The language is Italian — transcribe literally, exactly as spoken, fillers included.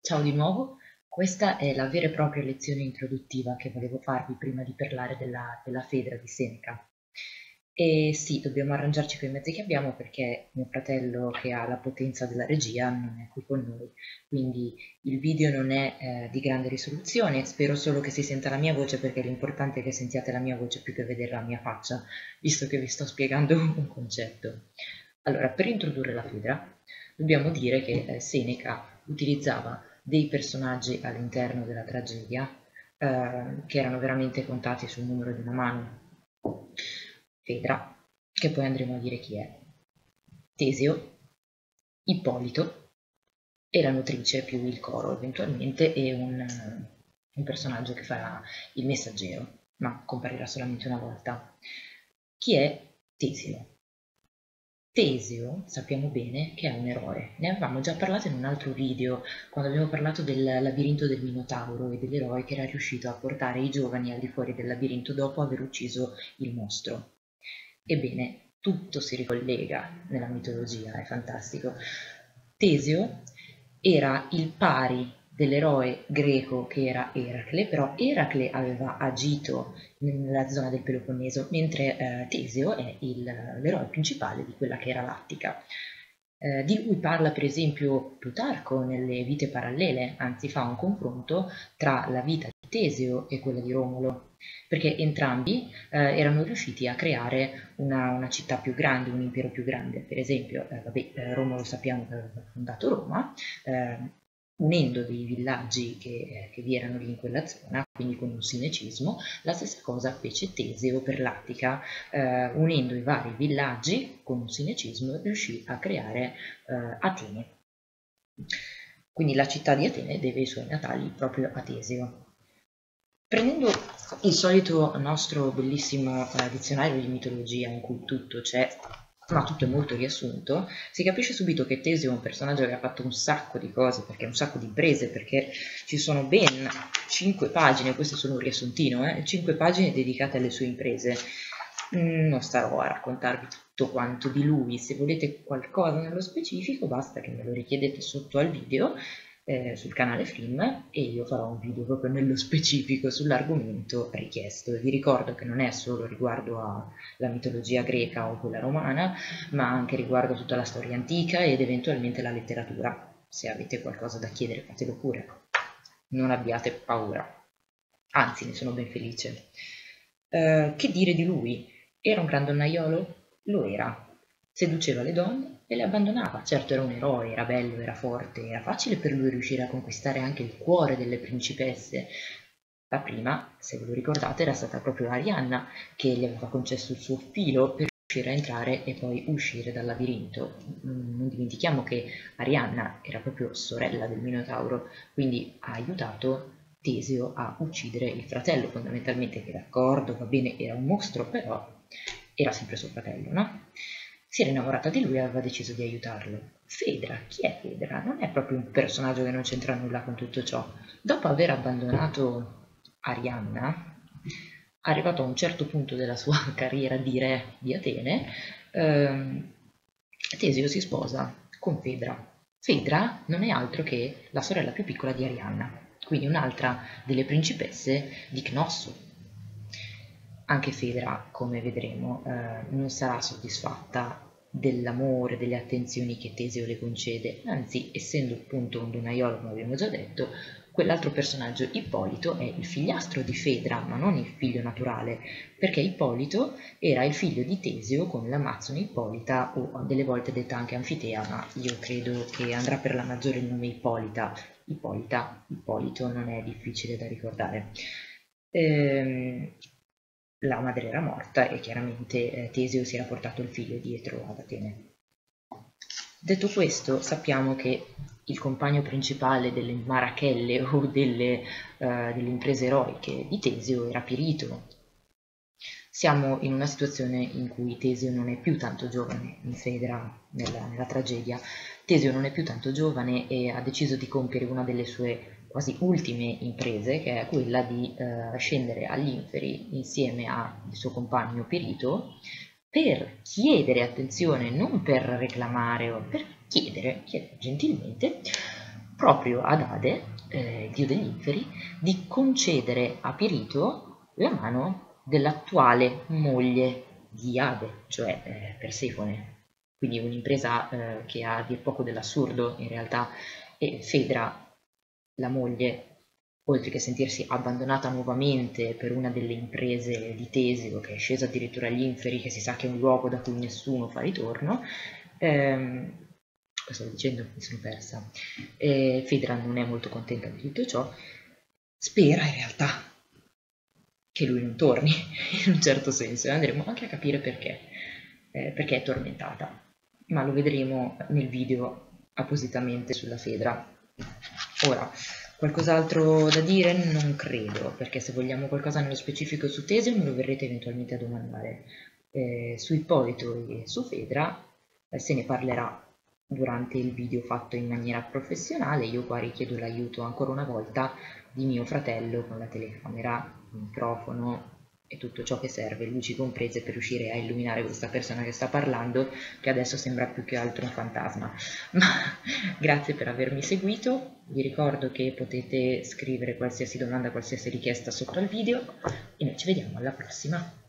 Ciao di nuovo, questa è la vera e propria lezione introduttiva che volevo farvi prima di parlare della, della Fedra di Seneca. E sì, dobbiamo arrangiarci con i mezzi che abbiamo perché mio fratello, che ha la potenza della regia, non è qui con noi, quindi il video non è eh, di grande risoluzione, spero solo che si senta la mia voce perché l'importante è che sentiate la mia voce più che vedere la mia faccia, visto che vi sto spiegando un concetto. Allora, per introdurre la Fedra, dobbiamo dire che eh, Seneca utilizzava dei personaggi all'interno della tragedia eh, che erano veramente contati sul numero di una mano. Fedra, che poi andremo a dire chi è, Teseo, Ippolito e la nutrice più il coro eventualmente e un, un personaggio che farà il messaggero, ma comparirà solamente una volta. Chi è Teseo? Teseo sappiamo bene che è un eroe, ne avevamo già parlato in un altro video quando abbiamo parlato del labirinto del Minotauro e dell'eroe che era riuscito a portare i giovani al di fuori del labirinto dopo aver ucciso il mostro. Ebbene, tutto si ricollega nella mitologia, è fantastico. Teseo era il pari dell'eroe greco che era Eracle, però Eracle aveva agito nella zona del Peloponneso, mentre eh, Teseo è l'eroe principale di quella che era l'Attica. Eh, di lui parla per esempio Plutarco nelle Vite parallele, anzi fa un confronto tra la vita di Teseo e quella di Romolo, perché entrambi eh, erano riusciti a creare una, una, città più grande, un impero più grande. Per esempio, eh, vabbè, eh, Romolo sappiamo che aveva fondato Roma, eh, unendo dei villaggi che, eh, che vi erano lì in quella zona, quindi con un sinecismo. La stessa cosa fece Teseo per l'Attica, eh, unendo i vari villaggi con un sinecismo riuscì a creare eh, Atene. Quindi la città di Atene deve i suoi natali proprio a Teseo. Prendendo il solito nostro bellissimo eh, dizionario di mitologia in cui tutto c'è, ma tutto è molto riassunto, si capisce subito che Teseo è un personaggio che ha fatto un sacco di cose, perché un sacco di imprese, perché ci sono ben cinque pagine, questo è solo un riassuntino, eh, cinque pagine dedicate alle sue imprese. Mm, non starò a raccontarvi tutto quanto di lui, se volete qualcosa nello specifico basta che me lo richiedete sotto al video, eh, sul canale Flim, e io farò un video proprio nello specifico sull'argomento richiesto. E vi ricordo che non è solo riguardo alla mitologia greca o quella romana, ma anche riguardo tutta la storia antica ed eventualmente la letteratura. Se avete qualcosa da chiedere fatelo pure, non abbiate paura, anzi ne sono ben felice. Eh, che dire di lui? Era un gran donnaiolo? Lo era. Seduceva le donne e le abbandonava. Certo era un eroe, era bello, era forte, era facile per lui riuscire a conquistare anche il cuore delle principesse. La prima, se ve lo ricordate, era stata proprio Arianna che gli aveva concesso il suo filo per riuscire a entrare e poi uscire dal labirinto. Non dimentichiamo che Arianna era proprio sorella del Minotauro, quindi ha aiutato Teseo a uccidere il fratello, fondamentalmente, che d'accordo, va bene, era un mostro, però era sempre suo fratello, no? Si era innamorata di lui e aveva deciso di aiutarlo. Fedra, chi è Fedra? Non è proprio un personaggio che non c'entra nulla con tutto ciò. Dopo aver abbandonato Arianna, arrivato a un certo punto della sua carriera di re di Atene, ehm, Teseo si sposa con Fedra. Fedra non è altro che la sorella più piccola di Arianna, quindi un'altra delle principesse di Cnosso. Anche Fedra, come vedremo, eh, non sarà soddisfatta dell'amore, delle attenzioni che Teseo le concede, anzi, essendo appunto un donnaiolo, come abbiamo già detto, quell'altro personaggio, Ippolito, è il figliastro di Fedra, ma non il figlio naturale, perché Ippolito era il figlio di Teseo con l'Amazzone Ippolita, o delle volte detta anche Anfitea, ma io credo che andrà per la maggiore il nome Ippolita. Ippolita, Ippolito non è difficile da ricordare. Ehm, la madre era morta e chiaramente eh, Teseo si era portato il figlio dietro ad Atene. Detto questo, sappiamo che il compagno principale delle marachelle o delle, uh, delle imprese eroiche di Teseo era Pirito. Siamo in una situazione in cui Teseo non è più tanto giovane, in Fedra, nella, nella tragedia. Teseo non è più tanto giovane e ha deciso di compiere una delle sue quasi ultime imprese, che è quella di eh, scendere agli inferi insieme al suo compagno Pirito per chiedere, attenzione, non per reclamare, o per chiedere, chiedere gentilmente proprio ad Ade, eh, il dio degli inferi, di concedere a Pirito la mano dell'attuale moglie di Ade, cioè eh, Persefone. Quindi un'impresa eh, che ha a dir poco dell'assurdo in realtà, e Fedra, la moglie, oltre che sentirsi abbandonata nuovamente per una delle imprese di Teseo, che è scesa addirittura agli inferi, che si sa che è un luogo da cui nessuno fa ritorno, ehm, cosa stavo dicendo? Mi sono persa. Eh, Fedra non è molto contenta di tutto ciò, spera in realtà che lui non torni, in un certo senso, e andremo anche a capire perché, eh, perché è tormentata, ma lo vedremo nel video appositamente sulla Fedra. Ora, qualcos'altro da dire? Non credo, perché se vogliamo qualcosa nello specifico su Teseo me lo verrete eventualmente a domandare. Eh, su Ippolito e su Fedra eh, se ne parlerà durante il video fatto in maniera professionale. Io qua richiedo l'aiuto ancora una volta di mio fratello con la telecamera, il microfono e tutto ciò che serve, luci comprese, per riuscire a illuminare questa persona che sta parlando, che adesso sembra più che altro un fantasma. Ma grazie per avermi seguito, vi ricordo che potete scrivere qualsiasi domanda, qualsiasi richiesta sotto al video e noi ci vediamo alla prossima.